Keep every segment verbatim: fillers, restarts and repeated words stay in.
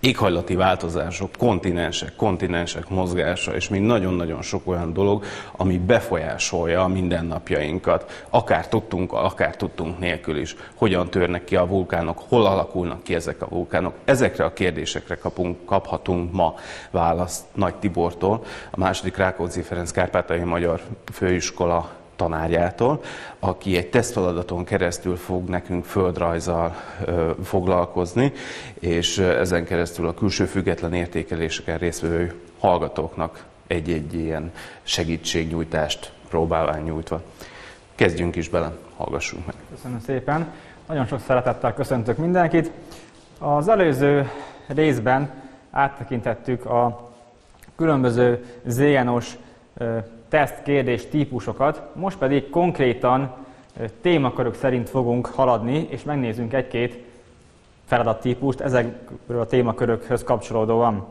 éghajlati változások, kontinensek, kontinensek mozgása, és még nagyon-nagyon sok olyan dolog, ami befolyásolja a mindennapjainkat, akár tudtunk, akár tudtunk nélkül is. Hogyan törnek ki a vulkánok, hol alakulnak ki ezek a vulkánok. Ezekre a kérdésekre kapunk, kaphatunk ma választ Nagy Tibortól, a második Rákóczi Ferenc Kárpátaljai Magyar Főiskola tanárjától, aki egy tesztfeladaton keresztül fog nekünk földrajzzal ö, foglalkozni, és ezen keresztül a külső független értékeléseken résztvevő hallgatóknak egy-egy ilyen segítségnyújtást próbálván nyújtva. Kezdjünk is bele, hallgassunk meg. Köszönöm szépen. Nagyon sok szeretettel köszöntök mindenkit. Az előző részben áttekintettük a különböző zé en o-s tesztkérdés típusokat, most pedig konkrétan témakörök szerint fogunk haladni, és megnézzünk egy-két feladattípust ezekről a témakörökhöz kapcsolódóan.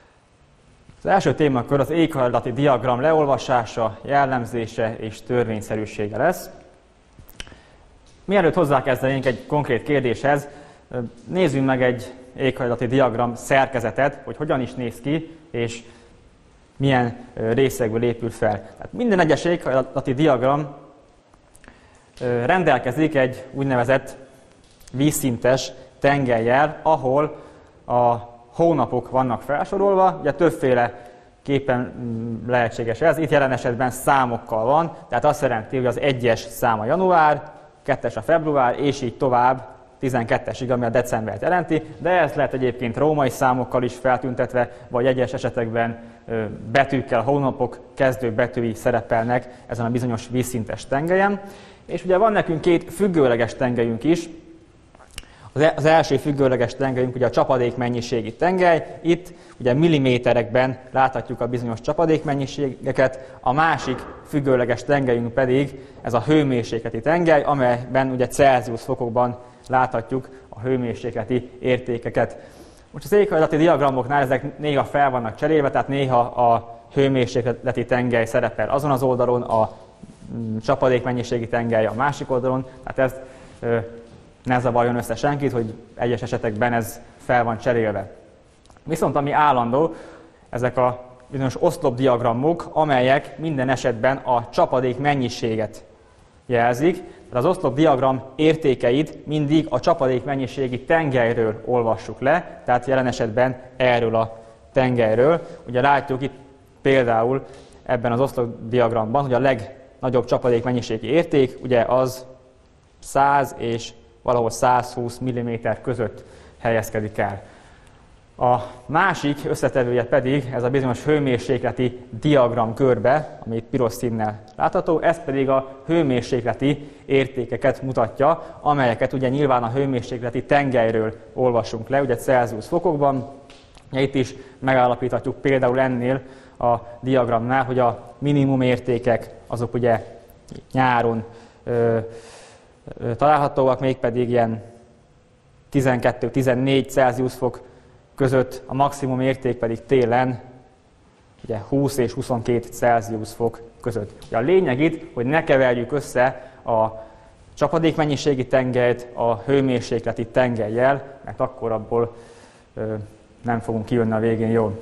Az első témakör az éghajlati diagram leolvasása, jellemzése és törvényszerűsége lesz. Mielőtt hozzákezdenénk egy konkrét kérdéshez, nézzünk meg egy éghajlati diagram szerkezetet, hogy hogyan is néz ki, és milyen részekből épül fel. Tehát minden egyes éghajlati diagram rendelkezik egy úgynevezett vízszintes tengellyel, ahol a hónapok vannak felsorolva, ugye többféle képen lehetséges ez, itt jelen esetben számokkal van, tehát azt jelenti, hogy az egyes szám a január, kettes a február, és így tovább tizenkettesig, ami a decembert jelenti, de ezt lehet egyébként római számokkal is feltüntetve, vagy egyes esetekben betűkkel, a hónapok kezdő betűi szerepelnek ezen a bizonyos vízszintes tengelyen. És ugye van nekünk két függőleges tengelyünk is. Az első függőleges tengelyünk ugye a csapadékmennyiségi tengely. Itt ugye milliméterekben láthatjuk a bizonyos csapadékmennyiségeket. A másik függőleges tengelyünk pedig ez a hőmérsékleti tengely, amelyben ugye Celsius fokokban láthatjuk a hőmérsékleti értékeket. Most az éghajlati diagramoknál ezek néha fel vannak cserélve, tehát néha a hőmérsékleti tengely szerepel azon az oldalon, a csapadékmennyiségi tengely a másik oldalon, tehát ezt ö, ne zavarjon össze senkit, hogy egyes esetekben ez fel van cserélve. Viszont ami állandó, ezek a bizonyos oszlopdiagramok, amelyek minden esetben a csapadék mennyiséget jelzik. Tehát az oszlopdiagram értékeit mindig a csapadék mennyiségi tengelyről olvassuk le, tehát jelen esetben erről a tengelyről. Ugye látjuk itt például ebben az oszlopdiagramban, hogy a legnagyobb csapadék mennyiségi érték ugye az száz és valahol százhúsz milliméter között helyezkedik el. A másik összetevője pedig ez a bizonyos hőmérsékleti diagram körbe, ami itt piros színnel látható, ez pedig a hőmérsékleti értékeket mutatja, amelyeket ugye nyilván a hőmérsékleti tengelyről olvasunk le, ugye Celsius fokokban. Itt is megállapíthatjuk például ennél a diagramnál, hogy a minimum értékek azok ugye nyáron ö, ö, találhatóak, mégpedig ilyen tizenkettő-tizennégy Celsius fok között, a maximum érték pedig télen ugye húsz és huszonkét Celsius fok között. Ugye a lényeg itt, hogy ne keverjük össze a csapadékmennyiségi tengelyt a hőmérsékleti tengellyel, mert akkor abból ö, nem fogunk kijönni a végén jól.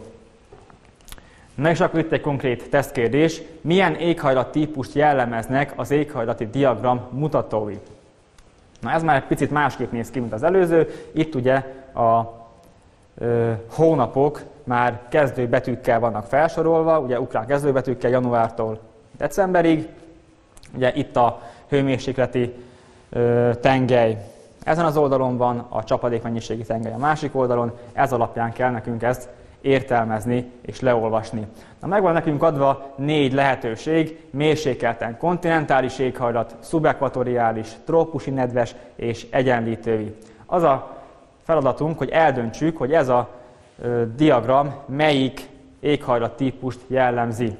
Na és akkor itt egy konkrét tesztkérdés. Milyen éghajlattípust jellemeznek az éghajlati diagram mutatói? Na ez már egy picit másképp néz ki, mint az előző. Itt ugye a ö, hónapok már kezdőbetűkkel vannak felsorolva, ugye ukrán kezdőbetűkkel januártól decemberig. Ugye itt a hőmérsékleti ö, tengely ezen az oldalon van, a csapadékmennyiségi tengely a másik oldalon, ez alapján kell nekünk ezt értelmezni és leolvasni. Na, megvan nekünk adva négy lehetőség: mérsékelten kontinentális éghajlat, szubekvatoriális, trópusi nedves és egyenlítői. Az a feladatunk, hogy eldöntsük, hogy ez a ö, diagram melyik éghajlattípust jellemzi.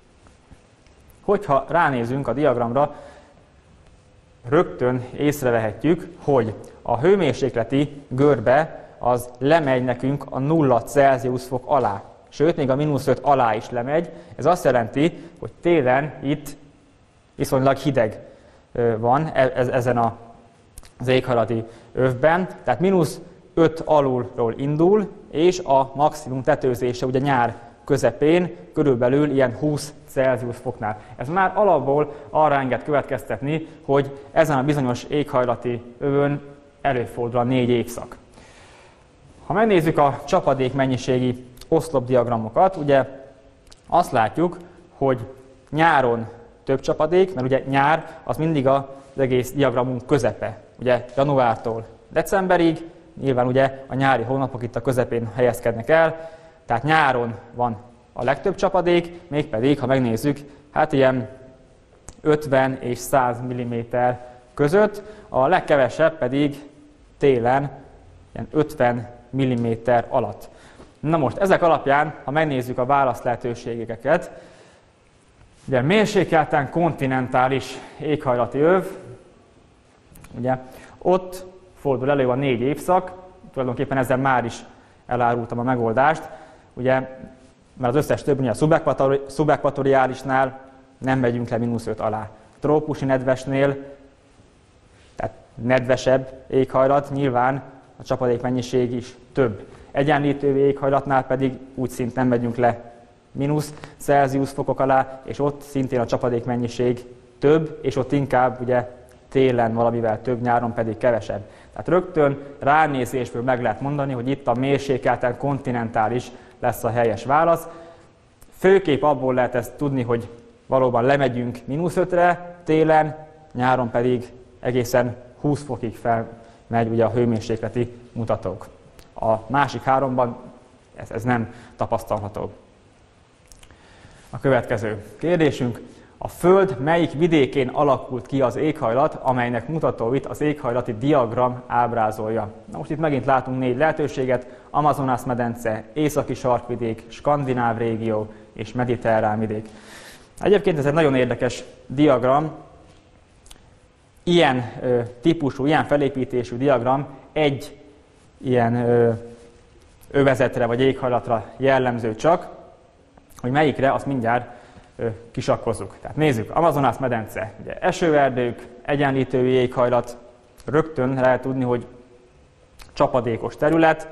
Hogyha ránézünk a diagramra, rögtön észrevehetjük, hogy a hőmérsékleti görbe az lemegy nekünk a nulla Celsius fok alá. Sőt, még a mínusz öt alá is lemegy. Ez azt jelenti, hogy télen itt viszonylag hideg van ezen az éghajlati övben. Tehát mínusz öt alulról indul, és a maximum tetőzése ugye nyár közepén körülbelül ilyen húsz Celsius foknál. Ez már alapból arra enged következtetni, hogy ezen a bizonyos éghajlati övön előfordul a négy évszak. Ha megnézzük a csapadék mennyiségi oszlopdiagramokat, ugye azt látjuk, hogy nyáron több csapadék, mert ugye nyár az mindig az egész diagramunk közepe. Ugye januártól decemberig, nyilván ugye a nyári hónapok itt a közepén helyezkednek el, tehát nyáron van a legtöbb csapadék, mégpedig, ha megnézzük, hát ilyen ötven és száz milliméter között, a legkevesebb pedig télen ilyen ötven milliméter alatt. Na most ezek alapján, ha megnézzük a válasz lehetőségeket, ugye mérsékelten kontinentális éghajlati öv, ugye ott fordul elő a négy évszak, tulajdonképpen ezzel már is elárultam a megoldást, ugye, mert az összes többi, a szubekvatori, szubekvatoriálisnál nem megyünk le mínusz öt alá. Trópusi nedvesnél, tehát nedvesebb éghajlat, nyilván a csapadékmennyiség is több. Egyenlítő éghajlatnál pedig úgy szint nem megyünk le mínusz Celsius fokok alá, és ott szintén a csapadékmennyiség több, és ott inkább ugye télen valamivel több, nyáron pedig kevesebb. Tehát rögtön ránézésből meg lehet mondani, hogy itt a mérsékelten kontinentális lesz a helyes válasz. Főképp abból lehet ezt tudni, hogy valóban lemegyünk mínusz ötre télen, nyáron pedig egészen húsz fokig felmegy ugye a hőmérsékleti mutatók. A másik háromban ez, ez nem tapasztalható. A következő kérdésünk. A Föld melyik vidékén alakult ki az éghajlat, amelynek mutatóit az éghajlati diagram ábrázolja? Na most itt megint látunk négy lehetőséget: Amazonas-medence, északi sarkvidék, skandináv régió és mediterrán vidék. Egyébként ez egy nagyon érdekes diagram. Ilyen ö, típusú, ilyen felépítésű diagram egy ilyen ö, övezetre vagy éghajlatra jellemző csak, hogy melyikre, azt mindjárt ö, kisakkozzuk. Tehát nézzük, Amazonas-medence, ugye esőerdők, egyenlítő éghajlat, rögtön lehet tudni, hogy csapadékos terület,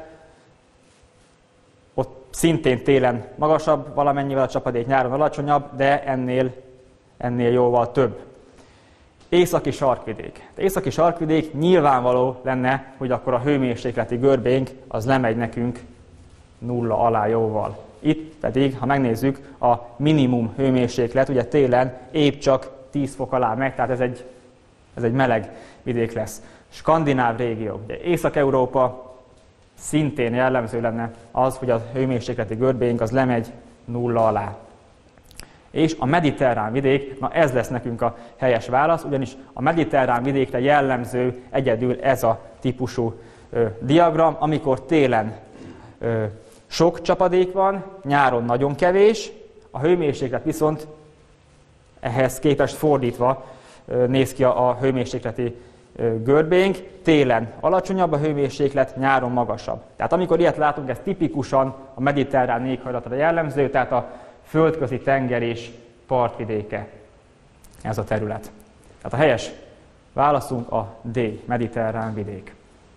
ott szintén télen magasabb valamennyivel a csapadék, nyáron alacsonyabb, de ennél, ennél jóval több. Északi sarkvidék. Az északi sarkvidék nyilvánvaló lenne, hogy akkor a hőmérsékleti görbénk az lemegy nekünk nulla alá jóval. Itt pedig, ha megnézzük, a minimum hőmérséklet, ugye télen épp csak tíz fok alá megy, tehát ez egy, ez egy meleg vidék lesz. Skandináv régió, ugye Észak-Európa, szintén jellemző lenne az, hogy a hőmérsékleti görbénk az lemegy nulla alá. És a mediterrán vidék, na ez lesz nekünk a helyes válasz, ugyanis a mediterrán vidékre jellemző egyedül ez a típusú ö, diagram, amikor télen ö, sok csapadék van, nyáron nagyon kevés, a hőmérséklet viszont ehhez képest fordítva ö, néz ki a, a hőmérsékleti ö, görbénk, télen alacsonyabb a hőmérséklet, nyáron magasabb. Tehát amikor ilyet látunk, ez tipikusan a mediterrán éghajlatra jellemző, tehát a földközi tenger és partvidéke ez a terület. Tehát a helyes válaszunk a D, mediterrán vidék.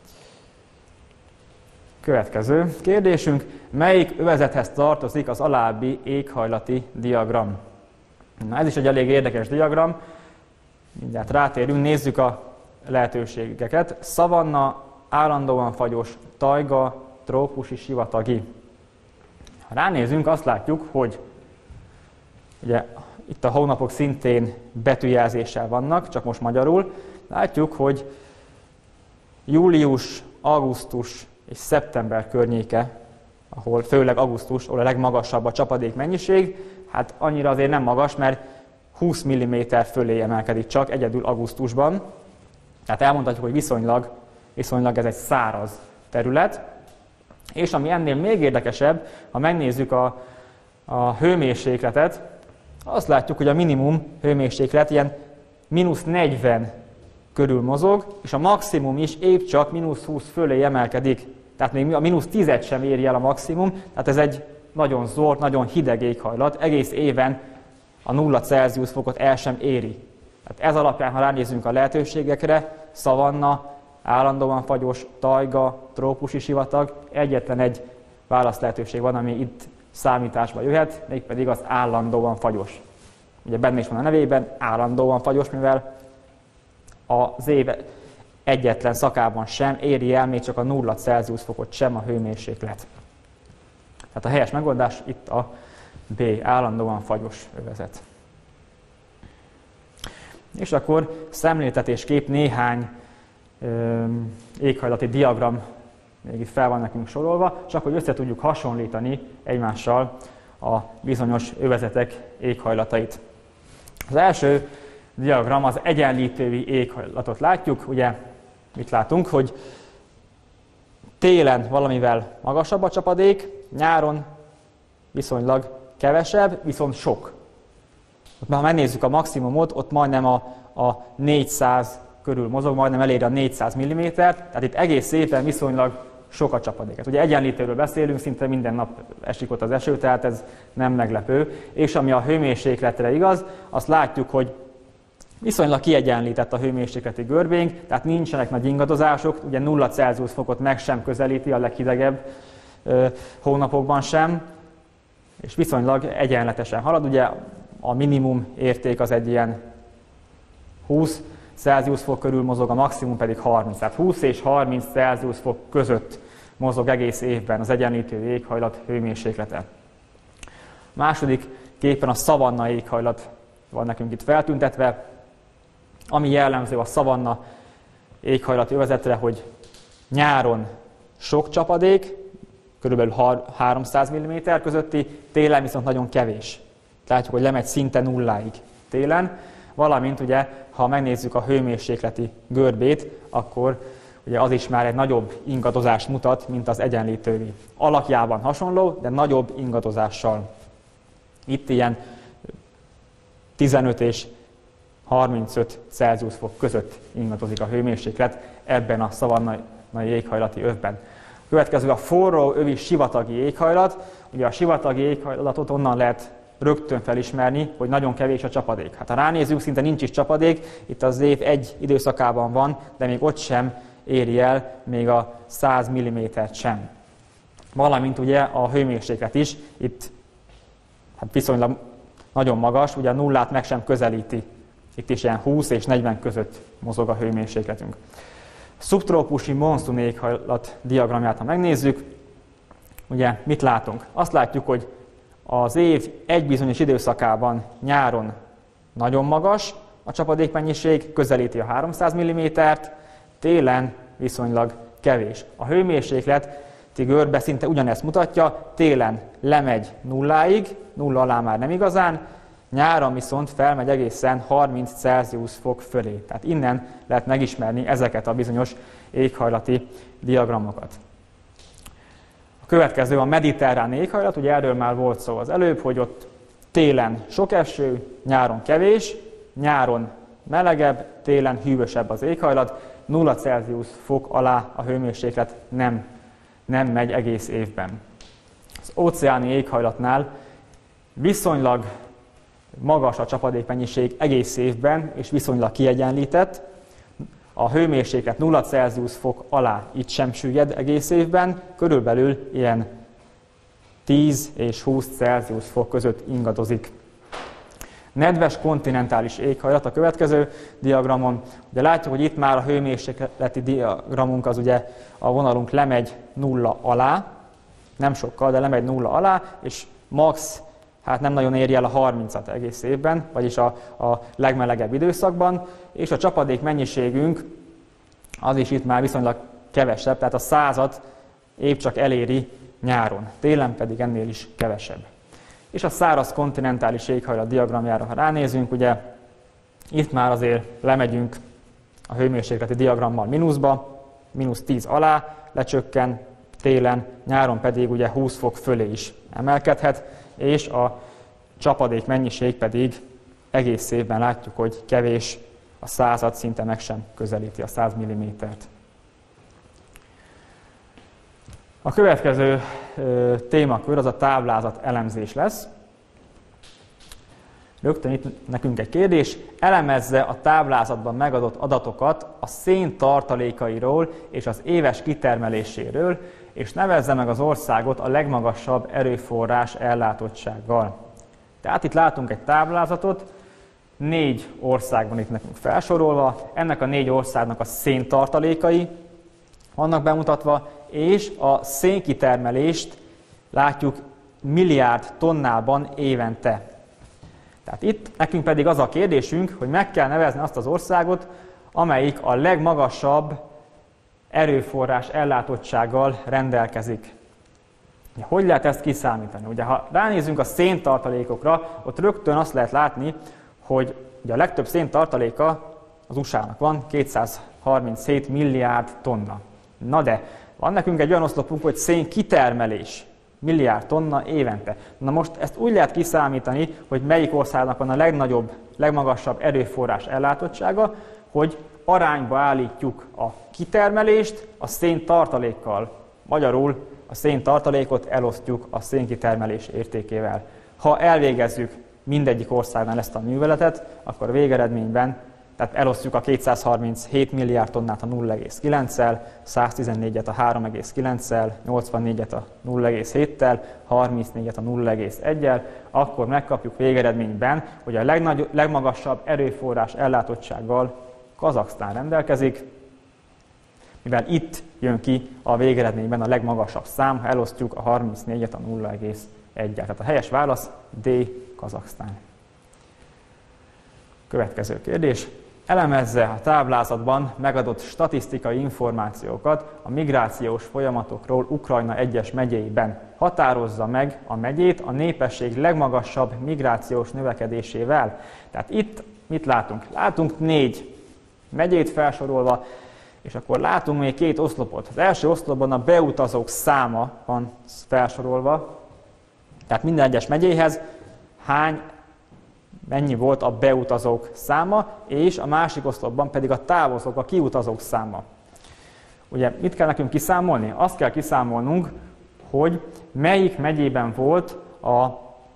Következő kérdésünk, melyik övezethez tartozik az alábbi éghajlati diagram? Na, ez is egy elég érdekes diagram, mindjárt rátérünk, nézzük a lehetőségeket. Szavanna, állandóan fagyos, tajga, trópusi, sivatagi. Ha ránézünk, azt látjuk, hogy ugye itt a hónapok szintén betűjelzéssel vannak, csak most magyarul. Látjuk, hogy július, augusztus és szeptember környéke, ahol főleg augusztus, ahol a legmagasabb a csapadék mennyiség, hát annyira azért nem magas, mert húsz milliméter fölé emelkedik csak egyedül augusztusban. Tehát elmondhatjuk, hogy viszonylag, viszonylag ez egy száraz terület. És ami ennél még érdekesebb, ha megnézzük a, a hőmérsékletet, azt látjuk, hogy a minimum hőmérséklet ilyen mínusz negyven körül mozog, és a maximum is épp csak mínusz húsz fölé emelkedik. Tehát még a mínusz tízet sem éri el a maximum, tehát ez egy nagyon zord, nagyon hideg éghajlat, egész éven a nulla Celsius fokot el sem éri. Tehát ez alapján, ha ránézzünk a lehetőségekre, szavanna, állandóan fagyos, tajga, trópusi sivatag. Egyetlen egy válasz lehetőség van, ami itt számításba jöhet, mégpedig az állandóan fagyos. Ugye benne is van a nevében, állandóan fagyos, mivel az év egyetlen szakában sem éri el még csak a nulla Celsius fokot sem a hőmérséklet. Tehát a helyes megoldás itt a B, állandóan fagyos övezet. És akkor szemléltetésképp néhány ö, éghajlati diagram még itt fel van nekünk sorolva, csak hogy össze tudjuk hasonlítani egymással a bizonyos övezetek éghajlatait. Az első diagram az egyenlítői éghajlatot látjuk. Ugye mit látunk, hogy télen valamivel magasabb a csapadék, nyáron viszonylag kevesebb, viszont sok. Ha megnézzük a maximumot, ott majdnem a, a négyszáz körül mozog, majdnem eléri a négyszáz millimétert, tehát itt egész évben viszonylag sok a csapadék. Ugye egyenlítőről beszélünk, szinte minden nap esik ott az eső, tehát ez nem meglepő. És ami a hőmérsékletre igaz, azt látjuk, hogy viszonylag kiegyenlített a hőmérsékleti görbénk, tehát nincsenek nagy ingadozások, ugye nulla Celsius fokot meg sem közelíti a leghidegebb ö, hónapokban sem, és viszonylag egyenletesen halad. Ugye a minimum érték az egy ilyen húsz Celsius fok körül mozog, a maximum pedig harminc. Tehát húsz és harminc Celsius fok között mozog egész évben az egyenlítő éghajlat hőmérséklete. A második képen a szavanna éghajlat van nekünk itt feltüntetve, ami jellemző a szavanna éghajlati övezetre, hogy nyáron sok csapadék, kb. háromszáz milliméter közötti, télen viszont nagyon kevés. Látjuk, hogy lemegy szinte nulláig télen, valamint ugye, ha megnézzük a hőmérsékleti görbét, akkor ugye az is már egy nagyobb ingadozást mutat, mint az egyenlítői. Alakjában hasonló, de nagyobb ingadozással. Itt ilyen tizenöt és harmincöt Celsius fok között ingadozik a hőmérséklet ebben a szavannai éghajlati övben. A következő a forró övi sivatagi éghajlat. Ugye a sivatagi éghajlatot onnan lehet rögtön felismerni, hogy nagyon kevés a csapadék. Hát ha ránézünk, szinte nincs is csapadék, itt az év egy időszakában van, de még ott sem éri el még a száz millimétert sem. Valamint ugye a hőmérséklet is, itt hát viszonylag nagyon magas, ugye a nullát meg sem közelíti. Itt is ilyen húsz és negyven között mozog a hőmérsékletünk. Szubtrópusi monszun éghajlat diagramját, ha megnézzük, ugye mit látunk? Azt látjuk, hogy az év egy bizonyos időszakában nyáron nagyon magas a csapadékmennyiség, közelíti a háromszáz millimétert, télen viszonylag kevés. A hőmérsékleti görbe szinte ugyanezt mutatja, télen lemegy nulláig, nulla alá már nem igazán, nyáron viszont felmegy egészen harminc Celsius fok fölé. Tehát innen lehet megismerni ezeket a bizonyos éghajlati diagramokat. A következő a mediterrán éghajlat, ugye erről már volt szó az előbb, hogy ott télen sok eső, nyáron kevés, nyáron melegebb, télen hűvösebb az éghajlat, nulla Celsius fok alá a hőmérséklet nem, nem megy egész évben. Az óceáni éghajlatnál viszonylag magas a csapadékmennyiség egész évben, és viszonylag kiegyenlített. A hőmérséklet nulla Celsius fok alá itt sem süllyed egész évben, körülbelül ilyen tíz és húsz Celsius fok között ingadozik. Nedves kontinentális éghajlat a következő diagramon. Ugye látjuk, hogy itt már a hőmérsékleti diagramunk az ugye a vonalunk lemegy nulla alá, nem sokkal, de lemegy nulla alá, és max, hát nem nagyon éri el a harmincat egész évben, vagyis a, a legmelegebb időszakban, és a csapadék mennyiségünk az is itt már viszonylag kevesebb, tehát a százat épp csak eléri nyáron, télen pedig ennél is kevesebb. És a száraz kontinentális éghajlat diagramjára, ha ránézünk, ugye itt már azért lemegyünk a hőmérsékleti diagrammal mínuszba, mínusz tíz alá lecsökken télen, nyáron pedig ugye húsz fok fölé is emelkedhet, és a csapadék mennyiség pedig egész évben látjuk, hogy kevés, a százat szinte meg sem közelíti a száz millimétert. A következő ö, témakör az a táblázat elemzés lesz. Rögtön itt nekünk egy kérdés, elemezze a táblázatban megadott adatokat a szén tartalékairól és az éves kitermeléséről, és nevezze meg az országot a legmagasabb erőforrás ellátottsággal. Tehát itt látunk egy táblázatot, négy ország van itt nekünk felsorolva, ennek a négy országnak a szén tartalékai vannak bemutatva, és a szénkitermelést látjuk milliárd tonnában évente. Tehát itt nekünk pedig az a kérdésünk, hogy meg kell nevezni azt az országot, amelyik a legmagasabb erőforrás ellátottsággal rendelkezik. Hogy lehet ezt kiszámítani? Ugye, ha ránézünk a széntartalékokra, ott rögtön azt lehet látni, hogy ugye a legtöbb széntartaléka az u es á-nak van, kétszázharminchét milliárd tonna. Na de, van nekünk egy olyan oszlopunk, hogy szénkitermelés, milliárd tonna évente. Na most ezt úgy lehet kiszámítani, hogy melyik országnak van a legnagyobb, legmagasabb erőforrás ellátottsága, hogy arányba állítjuk a kitermelést a széntartalékkal. Magyarul a széntartalékot elosztjuk a szénkitermelés értékével. Ha elvégezzük mindegyik országnál ezt a műveletet, akkor végeredményben, tehát elosztjuk a kétszázharminchét milliárd tonnát a nulla egész kilenccel, száztizennégyet a három egész kilenccel, nyolcvannégyet a nulla egész héttel, harmincnégyet a nulla egész egyel, akkor megkapjuk végeredményben, hogy a legnagy, legmagasabb erőforrás ellátottsággal Kazaksztán rendelkezik, mivel itt jön ki a végeredményben a legmagasabb szám, ha elosztjuk a harmincnégyet a nulla egész egyel. Tehát a helyes válasz D. Kazaksztán. Következő kérdés. Elemezze a táblázatban megadott statisztikai információkat a migrációs folyamatokról Ukrajna egyes megyéiben. Határozza meg a megyét a népesség legmagasabb migrációs növekedésével. Tehát itt mit látunk? Látunk négy megyét felsorolva, és akkor látunk még két oszlopot. Az első oszlopban a beutazók száma van felsorolva, tehát minden egyes megyéhez hány, mennyi volt a beutazók száma, és a másik oszlopban pedig a távozók, a kiutazók száma. Ugye mit kell nekünk kiszámolni? Azt kell kiszámolnunk, hogy melyik megyében volt a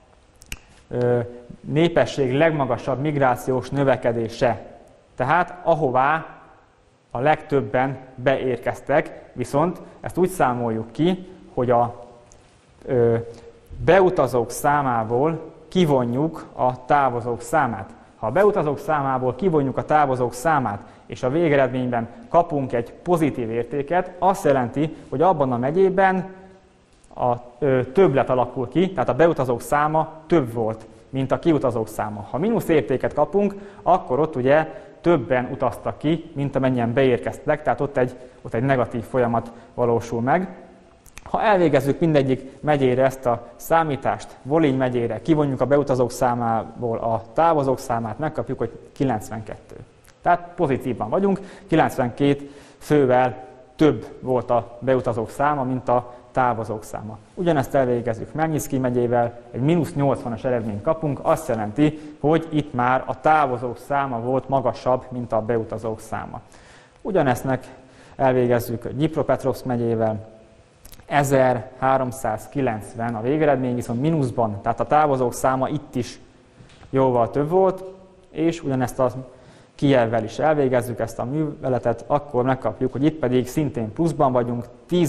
ö, népesség legmagasabb migrációs növekedése. Tehát ahová a legtöbben beérkeztek, viszont ezt úgy számoljuk ki, hogy a ö, beutazók számából kivonjuk a távozók számát. Ha a beutazók számából kivonjuk a távozók számát, és a végeredményben kapunk egy pozitív értéket, azt jelenti, hogy abban a megyében a ö, többlet alakul ki, tehát a beutazók száma több volt, mint a kiutazók száma. Ha mínusz értéket kapunk, akkor ott ugye többen utaztak ki, mint amennyien beérkeztek, tehát ott egy, ott egy negatív folyamat valósul meg. Ha elvégezzük mindegyik megyére ezt a számítást, Volény megyére, kivonjuk a beutazók számából a távozók számát, megkapjuk, hogy kilencvenkettő. Tehát pozitívan vagyunk, kilencvenkét fővel több volt a beutazók száma, mint a távozók száma. Ugyanezt elvégezzük Mennyiszki megyével, egy mínusz nyolcvanas eredményt kapunk, azt jelenti, hogy itt már a távozók száma volt magasabb, mint a beutazók száma. Ugyaneztnek elvégezzük Dnyipropetrovszk megyével, ezerháromszázkilencven a végeredmény, viszont mínuszban, tehát a távozók száma itt is jóval több volt, és ugyanezt a Kijevvel is elvégezzük ezt a műveletet, akkor megkapjuk, hogy itt pedig szintén pluszban vagyunk,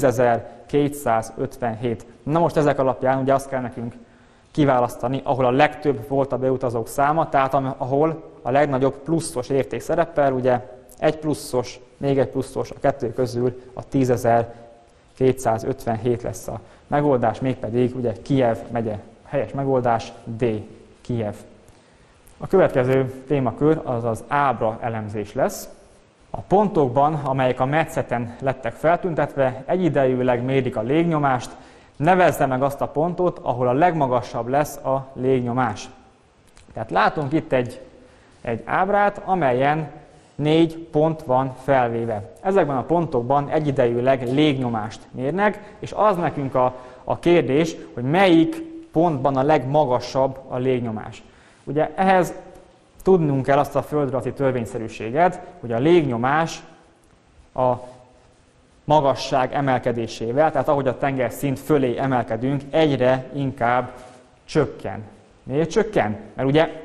tízezer-kétszázötvenhét. Na most ezek alapján ugye azt kell nekünk kiválasztani, ahol a legtöbb volt a beutazók száma, tehát ahol a legnagyobb pluszos érték szerepel, ugye egy pluszos, még egy pluszos, a kettő közül a tízezer-kétszázötvenhét lesz a megoldás, mégpedig ugye Kijev megye. Helyes megoldás D. Kijev. A következő témakör az az ábra elemzés lesz. A pontokban, amelyek a metszeten lettek feltüntetve, egyidejűleg mérik a légnyomást, nevezze meg azt a pontot, ahol a legmagasabb lesz a légnyomás. Tehát látunk itt egy, egy ábrát, amelyen négy pont van felvéve. Ezekben a pontokban egyidejűleg légnyomást mérnek, és az nekünk a, a kérdés, hogy melyik pontban a legmagasabb a légnyomás. Ugye ehhez tudnunk kell azt a földrajzi törvényszerűséget, hogy a légnyomás a magasság emelkedésével, tehát ahogy a tengerszint fölé emelkedünk, egyre inkább csökken. Miért csökken? Mert ugye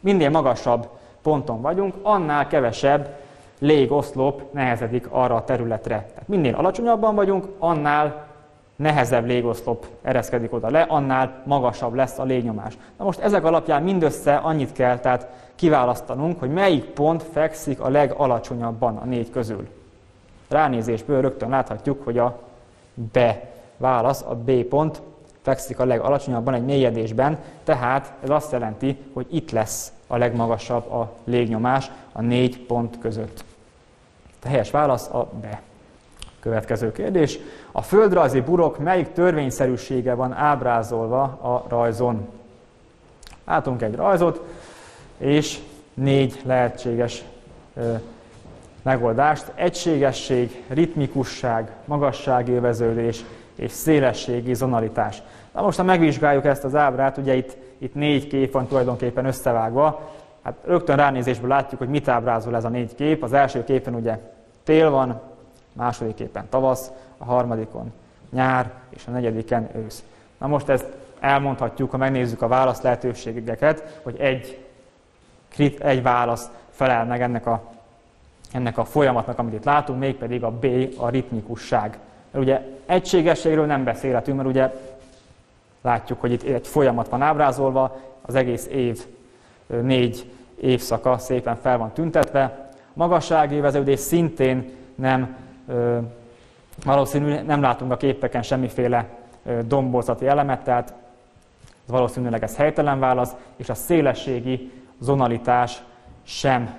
Minél magasabb ponton vagyunk, annál kevesebb légoszlop nehezedik arra a területre. Tehát minél alacsonyabban vagyunk, annál nehezebb légoszlop ereszkedik oda le, annál magasabb lesz a légnyomás. Na most ezek alapján mindössze annyit kell tehát kiválasztanunk, hogy melyik pont fekszik a legalacsonyabban a négy közül. Ránézésből rögtön láthatjuk, hogy a B válasz, a B pont fekszik a legalacsonyabban egy mélyedésben, tehát ez azt jelenti, hogy itt lesz a legmagasabb a légnyomás a négy pont között. A helyes válasz a B. Következő kérdés. A földrajzi burok melyik törvényszerűsége van ábrázolva a rajzon? Látunk egy rajzot, és négy lehetséges ö, megoldást. Egységesség, ritmikusság, magasságélveződés és szélességi zonalitás. Na most, ha megvizsgáljuk ezt az ábrát, ugye itt, itt négy kép van tulajdonképpen összevágva. Hát rögtön ránézésből látjuk, hogy mit ábrázol ez a négy kép. Az első képen ugye tél van, a második képen tavasz, a harmadikon nyár, és a negyediken ősz. Na most ezt elmondhatjuk, ha megnézzük a válasz lehetőségeket, hogy egy, egy válasz felel meg ennek a, ennek a folyamatnak, amit itt látunk, mégpedig a B, a ritmikusság. Mert ugye egységességről nem beszélhetünk, mert ugye látjuk, hogy itt egy folyamat van ábrázolva, az egész év négy évszaka szépen fel van tüntetve. Magasságélveződés szintén nem, valószínűleg nem látunk a képeken semmiféle domborzati elemet, tehát valószínűleg ez helytelen válasz, és a szélességi zonalitás sem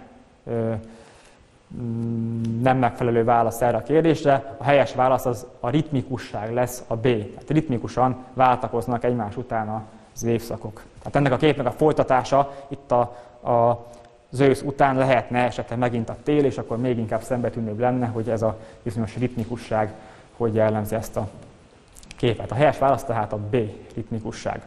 nem megfelelő válasz erre a kérdésre. A helyes válasz az a ritmikusság lesz, a B. Tehát ritmikusan váltakoznak egymás után az évszakok. Tehát ennek a képnek a folytatása itt a, a, az ősz után lehetne esetleg megint a tél, és akkor még inkább szembetűnőbb lenne, hogy ez a bizonyos ritmikusság hogy jellemzi ezt a képet. A helyes válasz tehát a B, ritmikusság.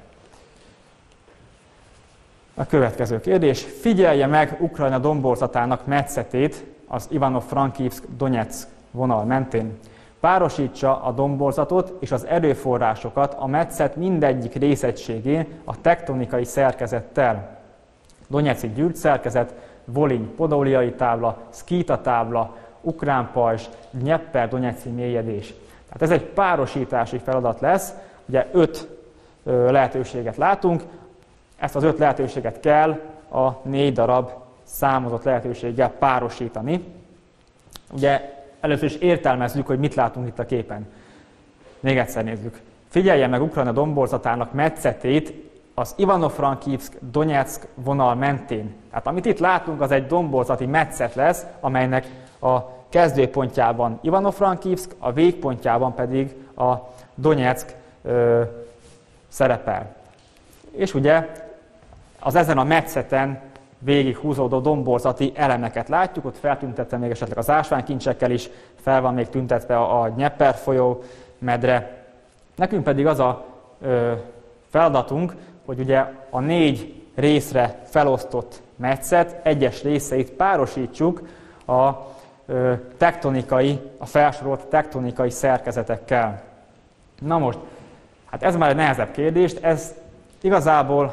A következő kérdés. Figyelje meg Ukrajna domborzatának metszetét az Ivano-Frankivszk-Donyeck vonal mentén. Párosítsa a domborzatot és az erőforrásokat a metszet mindegyik részegységén a tektonikai szerkezettel. Donyecky gyűrűszerkezet, Volin-podóliai tábla, Szkíta tábla, ukrán pajzs, Dnyeper-Donyecky mélyedés. Tehát ez egy párosítási feladat lesz. Ugye öt ö, lehetőséget látunk. Ezt az öt lehetőséget kell a négy darab számozott lehetőséggel párosítani. Ugye először is értelmezzük, hogy mit látunk itt a képen. Még egyszer nézzük. Figyelje meg Ukrajna domborzatának metszetét az Ivano-Frankivszk-Donyeck vonal mentén. Tehát amit itt látunk, az egy domborzati metszet lesz, amelynek a kezdőpontjában Ivano-Frankivszk, a végpontjában pedig a Donyeck ö, szerepel. És ugye az ezen a metszeten végig húzódó domborzati elemeket látjuk, ott feltüntetve még esetleg az ásványkincsekkel is, fel van még tüntetve a, a Dnyeper folyó medre. Nekünk pedig az a ö, feladatunk, hogy ugye a négy részre felosztott metszet egyes részeit párosítsuk a ö, tektonikai, a felsorolt tektonikai szerkezetekkel. Na most, hát ez már egy nehezebb kérdés, ez igazából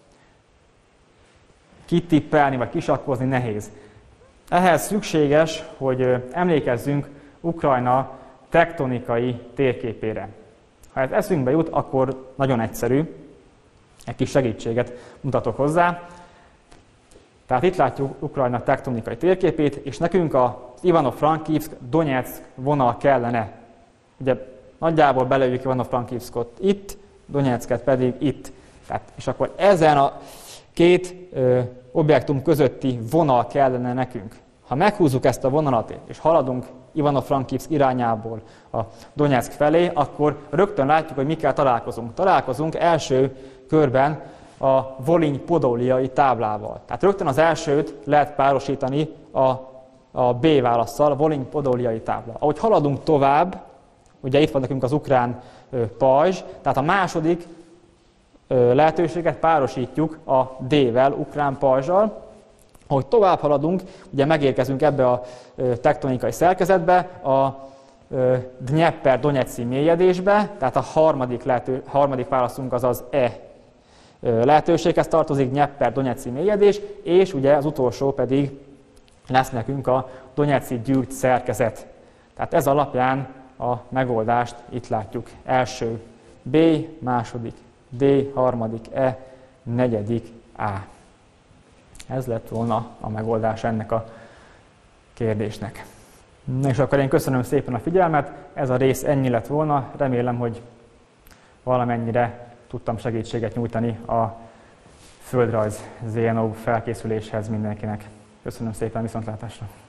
kitippelni vagy kisakkozni nehéz. Ehhez szükséges, hogy emlékezzünk Ukrajna tektonikai térképére. Ha ez eszünkbe jut, akkor nagyon egyszerű, egy kis segítséget mutatok hozzá. Tehát itt látjuk Ukrajna tektonikai térképét, és nekünk az Ivano-Frankivszk-Donyeck vonal kellene. Ugye nagyjából belőjük Ivano-Frankivszkot itt, Donyecket pedig itt. Tehát, és akkor ezen a két ö, objektum közötti vonal kellene nekünk. Ha meghúzzuk ezt a vonalat, és haladunk Ivano-Frankivszk irányából a Donyeck felé, akkor rögtön látjuk, hogy mikkel találkozunk. Találkozunk első körben a Volin-podóliai táblával. Tehát rögtön az elsőt lehet párosítani a, a B válasszal, a Volin-podóliai tábla. Ahogy haladunk tovább, ugye itt van nekünk az ukrán ö, pajzs, tehát a második ö, lehetőséget párosítjuk a D-vel, ukrán pajzsal. Ahogy tovább haladunk, ugye megérkezünk ebbe a ö, tektonikai szerkezetbe, a ö, Dnyeper-Donyecky mélyedésbe, tehát a harmadik, lehető, harmadik válaszunk az az E lehetőséghez tartozik, Dnyepr-Donyeczy mélyedés, és ugye az utolsó pedig lesz nekünk a Donyeczy gyűrt szerkezet. Tehát ez alapján a megoldást itt látjuk. Első B, második D, harmadik E, negyedik A. Ez lett volna a megoldás ennek a kérdésnek. Na és akkor én köszönöm szépen a figyelmet, ez a rész ennyi lett volna, remélem, hogy valamennyire tudtam segítséget nyújtani a földrajz zé en o felkészüléshez mindenkinek. Köszönöm szépen, viszontlátásra!